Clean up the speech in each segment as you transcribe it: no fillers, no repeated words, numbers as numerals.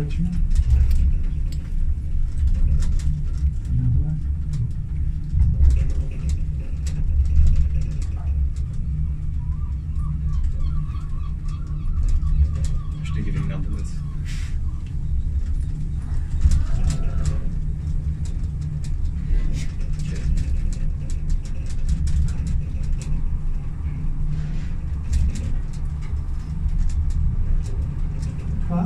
là-dessus. Je t'ai une merde de notes. Quoi?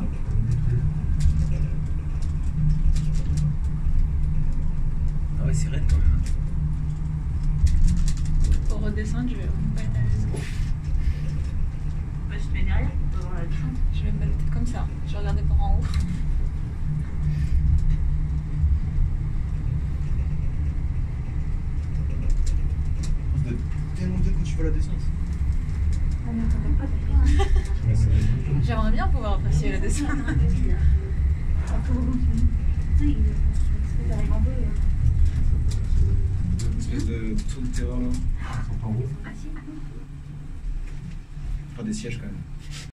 Ah ouais, c'est raide quand même. Pour redescendre, je vais pas être à l'aise. Bah, je te mets derrière pour avoir la descente. Je vais me mettre comme ça. Je vais regarder par en haut. Ça doit tellement bien quand tu fais la descente. Ah, mais t'entends pas derrière. J'aimerais bien pouvoir apprécier la descente. Ça peut rebondir. Oui, parce que t'arrives en haut. Une espèce de tour de terreur là. En haut. Ah si. Pas des sièges quand même.